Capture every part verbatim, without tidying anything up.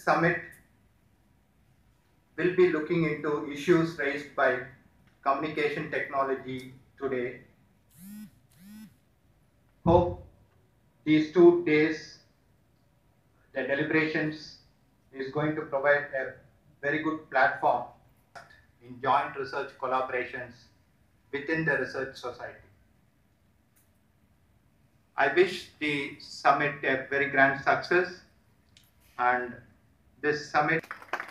summit will be looking into issues raised by communication technology today. Hope these two days, the deliberations is going to provide a very good platform in joint research collaborations within the research society. I wish the summit a very grand success, and this summit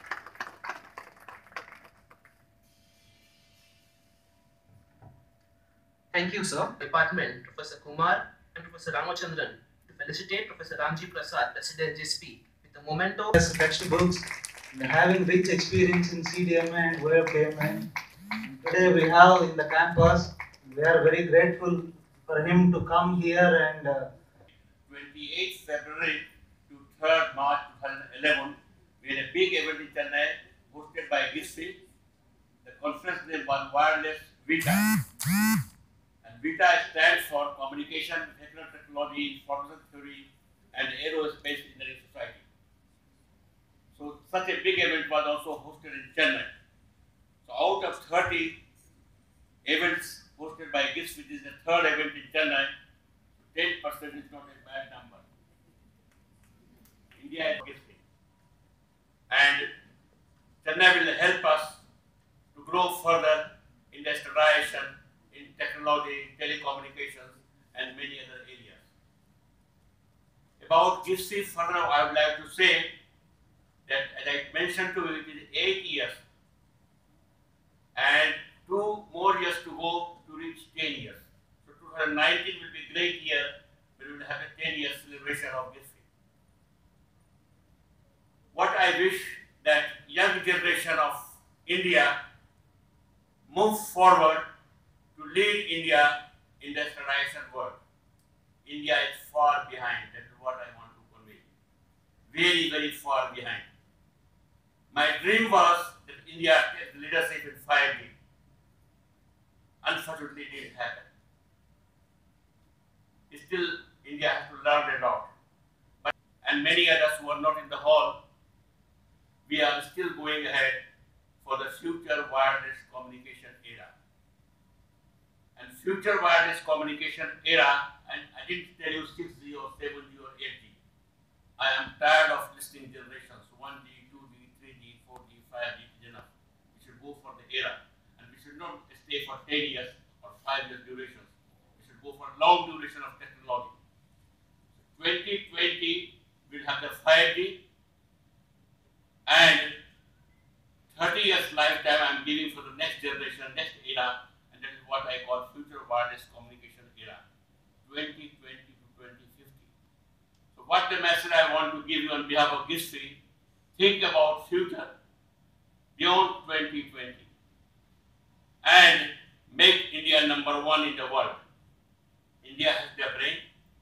Thank you, sir. Department, Professor Kumar and Professor Ramachandran, to felicitate Professor Ramjee Prasad, President G I S F I, with the memento. As textbooks, having rich experience in C D M A and web D M A. Today we have in the campus, we are very grateful for him to come here and uh, twenty-eighth February to third March two thousand eleven, we had a big event in Chennai hosted by G I S F I. The conference name was Wireless Vita. And Vita stands for Communication, Technology, Information Theory, and Aerospace Engineering Society. So such a big event was also hosted in Chennai. So out of thirty events hosted by G I S F I, which is the third event in Chennai, ten percent is not a bad number. India is G I S F I. And Chennai will help us to grow further in industrialization, in technology, telecommunications, and many other areas. About G I S F I further, I would like to say that, as I mentioned to you, it is eight years and two more years to go to reach ten years. So two thousand nineteen will be a great year, but we will have a ten year celebration of G I S F I. What I wish that young generation of India move forward to lead India in the industrialization world. India is far behind. That is what I want to convey. Very, very far behind. My dream was that India takes leadership in five G. Unfortunately, it didn't happen. Still, India has to learn a lot. But, and many others who are not in the hall, we are still going ahead for the future wireless communication era. And future wireless communication era, and I didn't tell you six G or seven G or eight G. I am tired of listing generations, one G, two G, three G, four G, five G is enough. We should go for the era. And we should not stay for ten years or five years durations. We should go for long duration of technology. twenty twenty will have the five G, and thirty years lifetime I am giving for the next generation, next era, and that is what I call future wireless communication era, twenty twenty to twenty fifty. So what the message I want to give you on behalf of G I S F I, think about future beyond twenty twenty and make India number one in the world. India has their brain.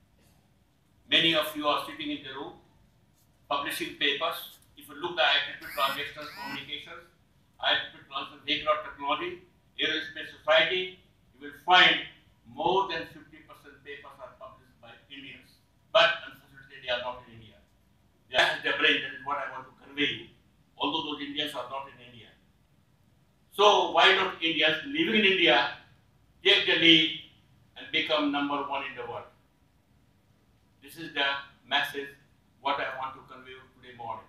Many of you are sitting in the room, publishing papers. If you look at I E E E transactions, communications, I E E E transfer vehicle technology, aerospace society, you will find more than fifty percent papers are published by Indians. But unfortunately, they are not in India. They have their brain, that is what I want to convey you, although those Indians are not in India. So why not Indians living in India take the lead and become number one in the world? This is the message what I want to convey today morning.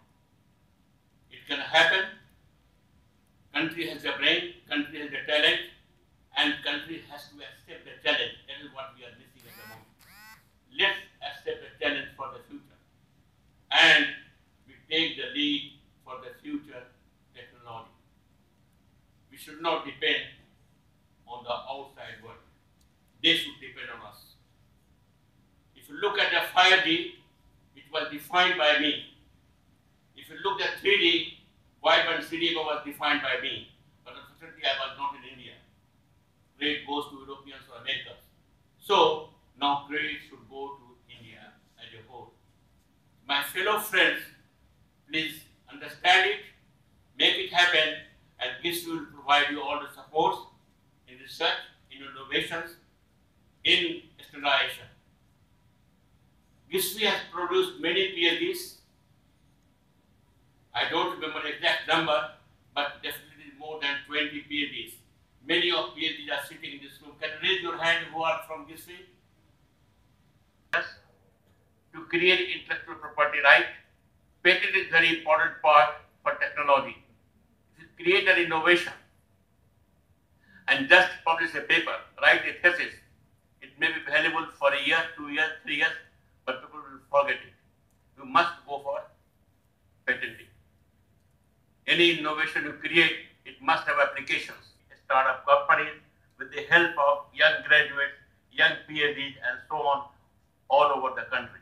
It can happen. Country has the brain, country has the talent, and country has to accept the challenge. That is what we are missing at the moment. Let's accept the challenge for the future. And we take the lead for the future technology. We should not depend on the outside world. They should depend on us. If you look at the five G, it was defined by me. If you look at three D, wideband C D M A was defined by me. But unfortunately, I was not in India. Credit goes to Europeans or Americans. So now credit should go to India as a whole. My fellow friends, please understand it, make it happen, and this will provide you all the support in research, in innovations, in standardization. G I S F I has produced many PhDs, number, but definitely more than twenty PhDs. Many of PhDs are sitting in this room. Can you raise your hand who are from GISFI? Yes. To create intellectual property right, patent is very important part for technology. If you create an innovation and just publish a paper, write a thesis, it may be valuable for a year, two years, three years, but people will forget it. You must go for patenting. Any innovation you create, it must have applications. Startup companies with the help of young graduates, young PhDs, and so on, all over the country.